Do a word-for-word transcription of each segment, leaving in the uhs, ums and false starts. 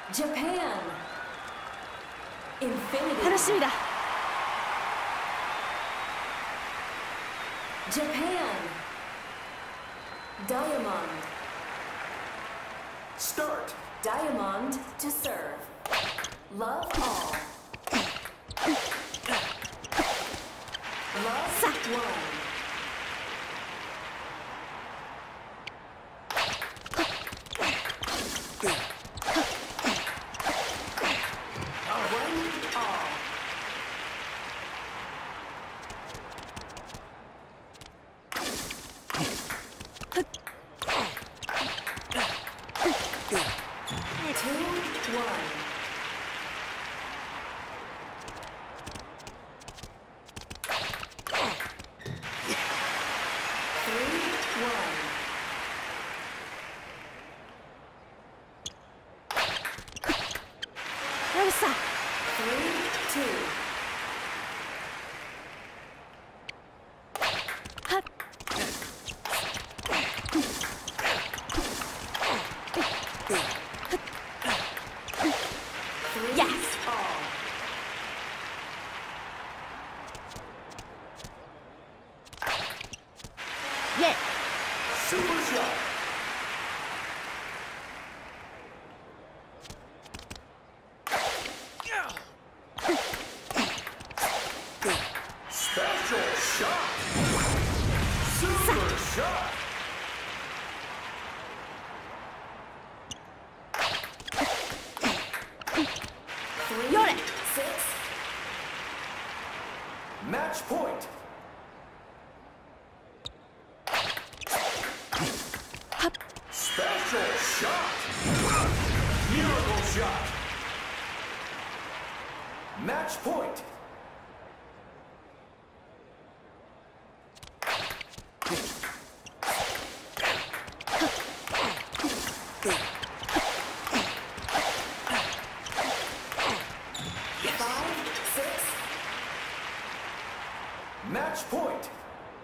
Japan. Infinity. 楽しみだ。 Japan. Diamond. Start. Diamond to serve. Love all. Love one. Super shot. Special shot. Super shot. Three, six. Match point. Special shot. Miracle shot. Match point. Five, six. Match point.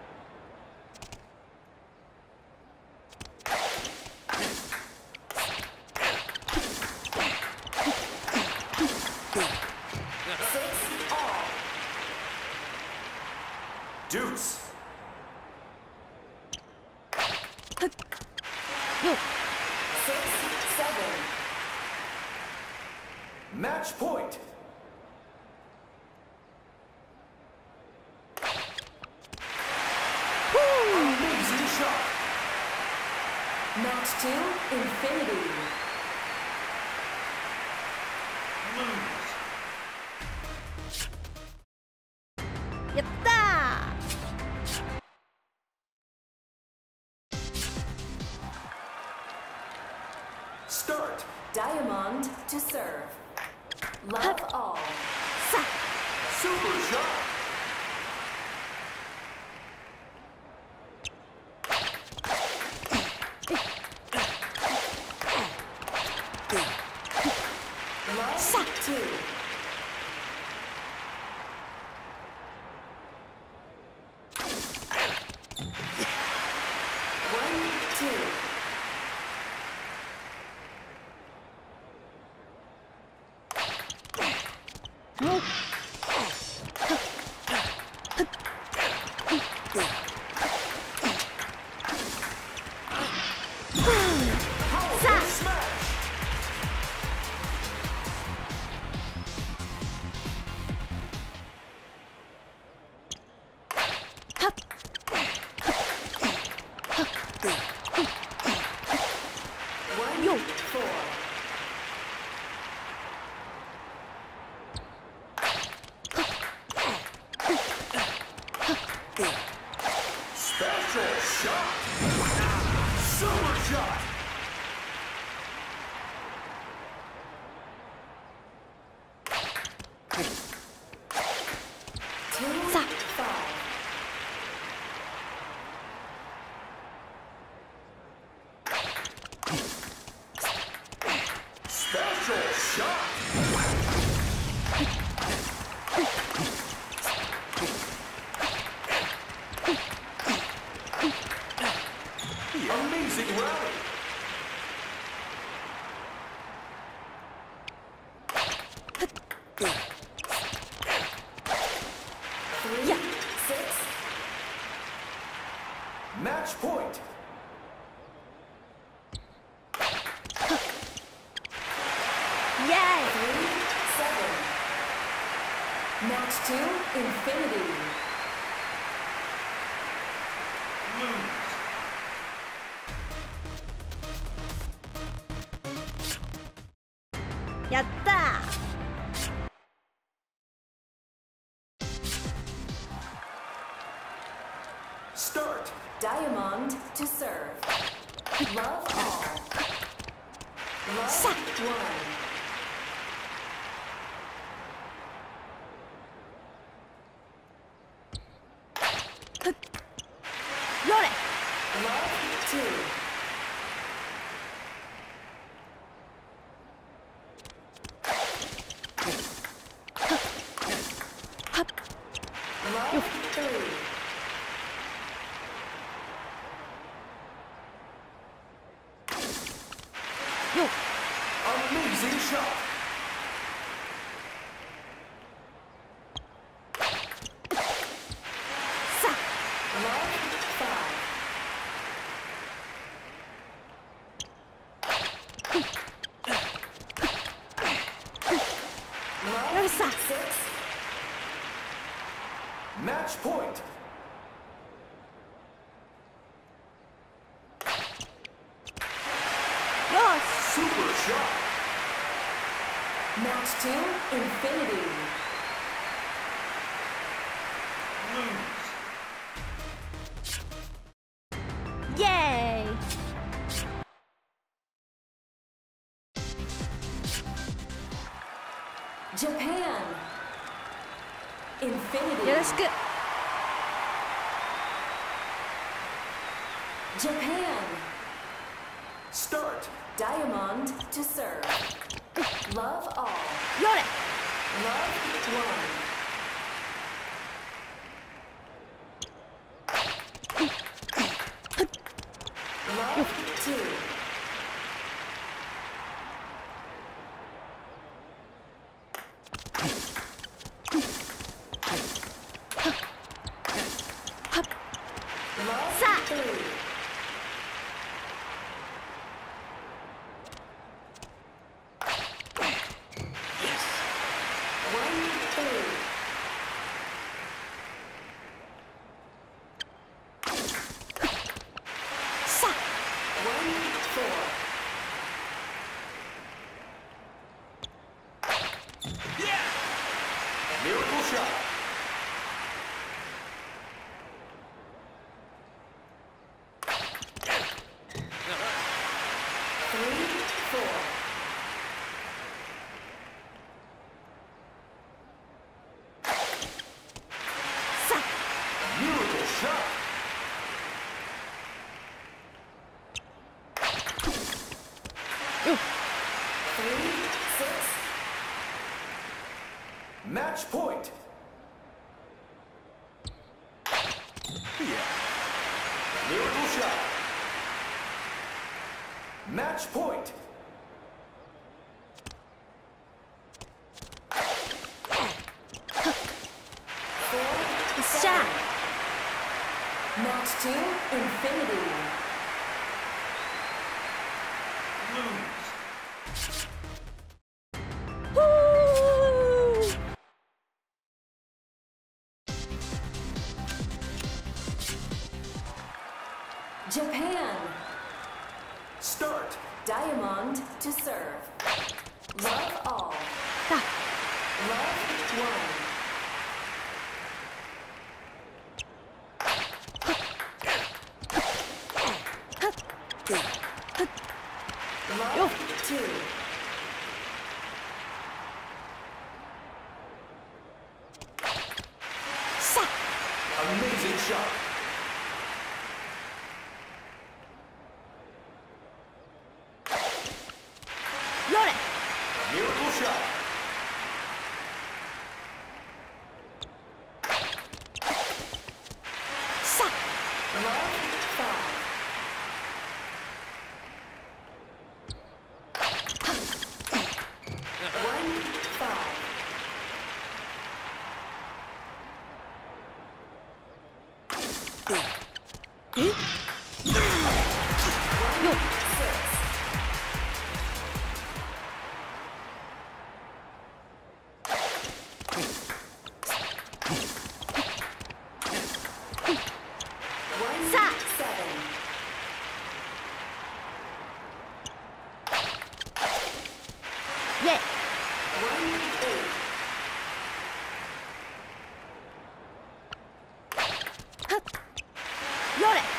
Six all. Deuce. Six, seven. Match point. Amazing shot. Match two, infinity. Lose. やったー。 Start. Diamond to serve. Love all. さ Super shot. Love two. One, two. Powerful smash. One, four. Special shot. Super shot. Two, Sa. five. Three, Yeah. six, Match point. Yay! three, seven. Match two, infinity. Lose. やったー。 Start. Diamond to serve. Love all. Love Sa- one. よれ Love two. Love three. Amazing shot. Sa Love five. Love Yosa. six. Match point. Yoし Super shot. Match two, infinity. Lose. イエーイ Japan. Infinity. よろしく Japan. Start. Diamond to serve. Love all. よれ Love one. Love two. Love Sa. three. One, three. Sa One, four. Yeah. Miracle shot. Three, four. Sa Miracle shot. Three, six. Match point. Yeah. Miracle shot. Match point. Four, よっしゃ match two, infinity. Lose. ふー Japan. Start. Diamond to serve. Love all. だ Love one. Love two. Sa Amazing shot. Yoれ Miracle shot. Sa Love five. One, five. えよさあイェイはっよれ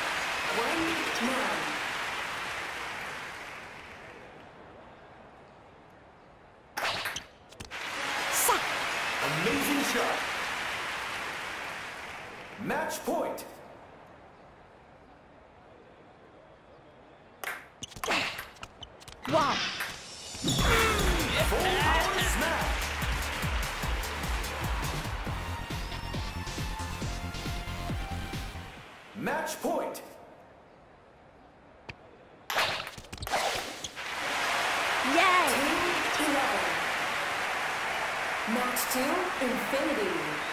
さあ Amazing shot. Match point. わ Full power smash. Match point. おイェイ eleven. Match two, Infinity.